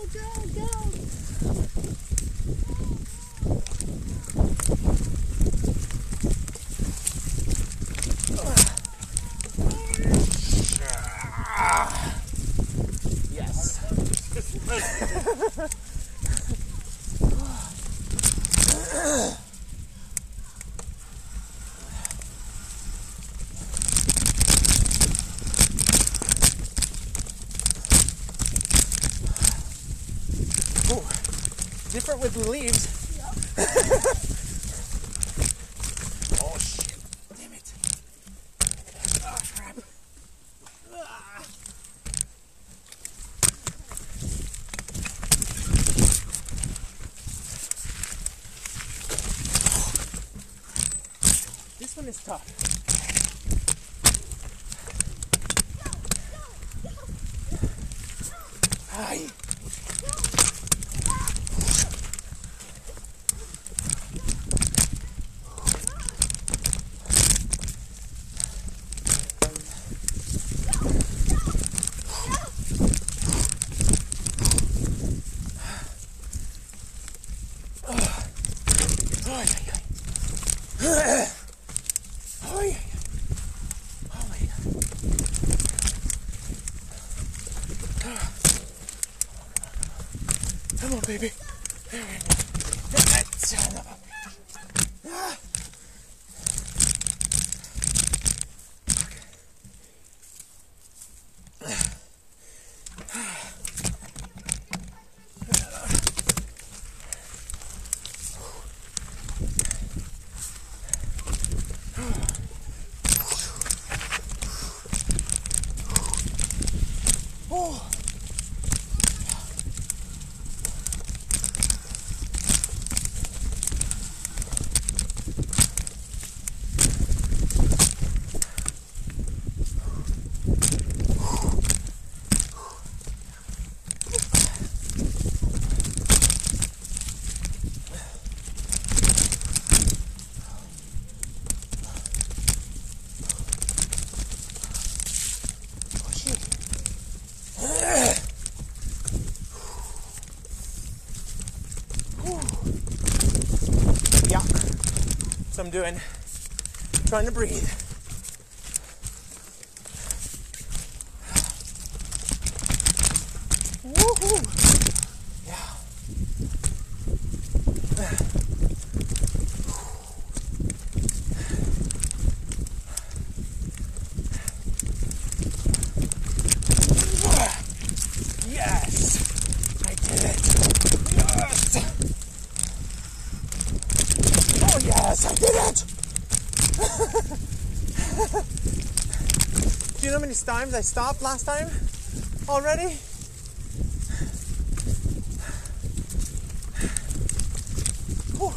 Yes. Ooh, different with the leaves. Oh shit! Damn it! Oh crap! Ah. This one is tough. Ay. Come on, baby. There we go. Son of a bitch. Oh. Yeah, so I'm doing, trying to breathe. Woohoo! Yeah. Yes! I did it! Yes! Oh yes, I did it! Do you know how many times I stopped last time already? Whew.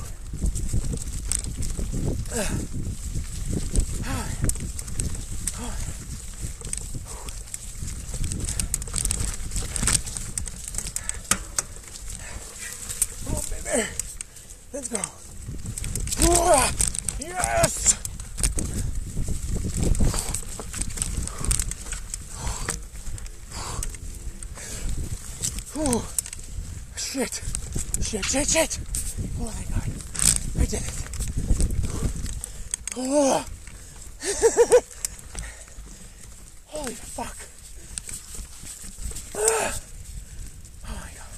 Oh baby, let's go. Yes! Oh, shit. Shit. Oh, thank God. I did it. Oh. Holy fuck. Oh my God.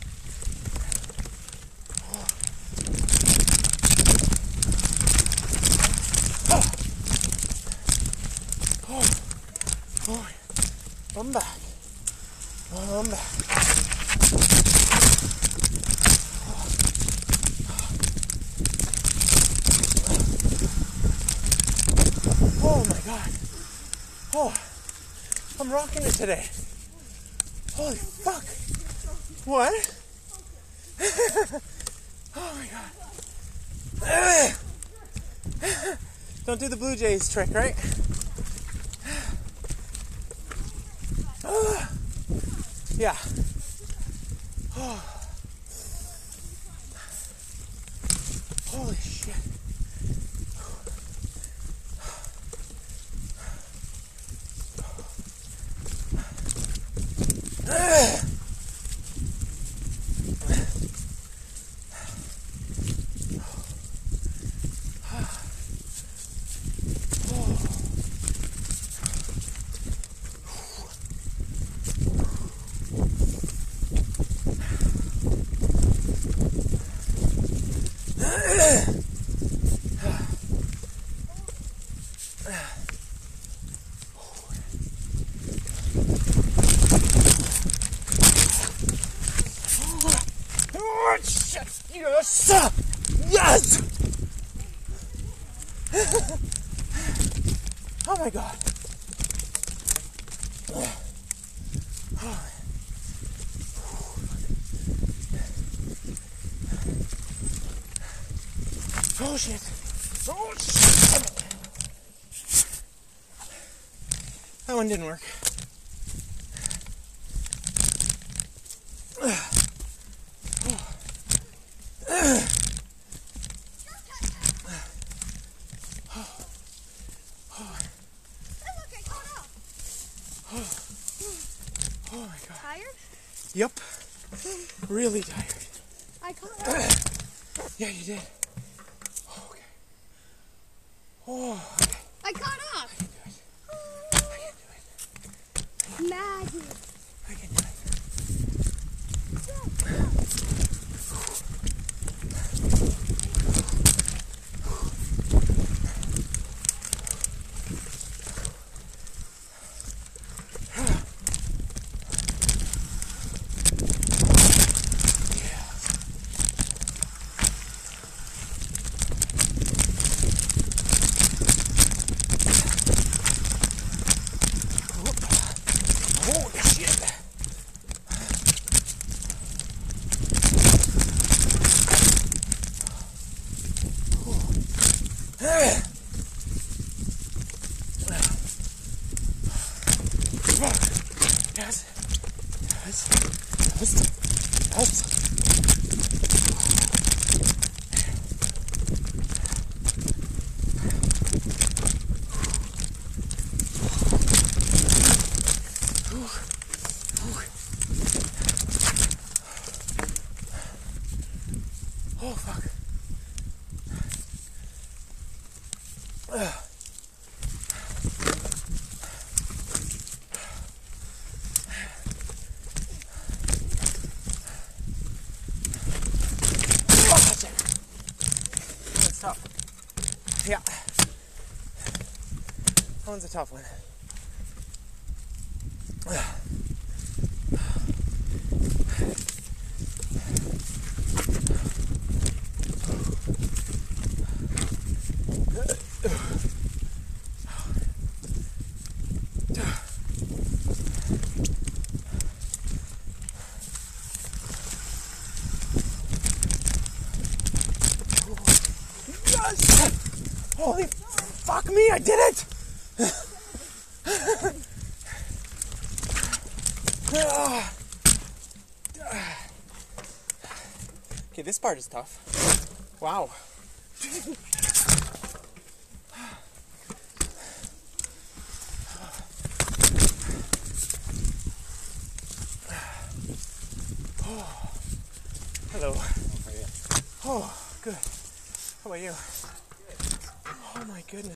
Oh. I'm back. Oh my God. Oh, I'm rocking it today. Holy fuck. What? Oh my God. Don't do the Blue Jays trick, right? Yeah. Oh. Holy shit. Oh, shit. Yes! Yes! Oh my god. Oh shit. Oh shit. That one didn't work. Oh my god. Tired? Yep. Really tired. I caught up. Yeah, you did. Okay. Oh, okay. I caught up. I can do it. I can do it. Magic. I can do it. Holy shit. Yes. Yes. Yes. Yes. Oh fuck. That's tough. Yeah. That one's a tough one. Yes! Holy fuck me, I did it! Okay, this part is tough. Wow. Hello. Oh, good. How about you? Oh my goodness.